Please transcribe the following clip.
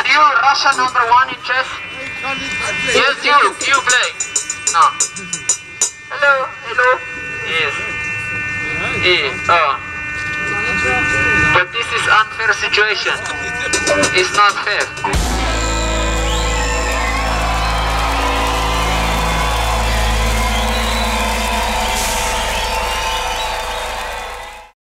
Are you Russian #1 in chess? Yes, you play. No. Hello, hello. Yes. Yes. Oh. But this is unfair situation. It's not fair.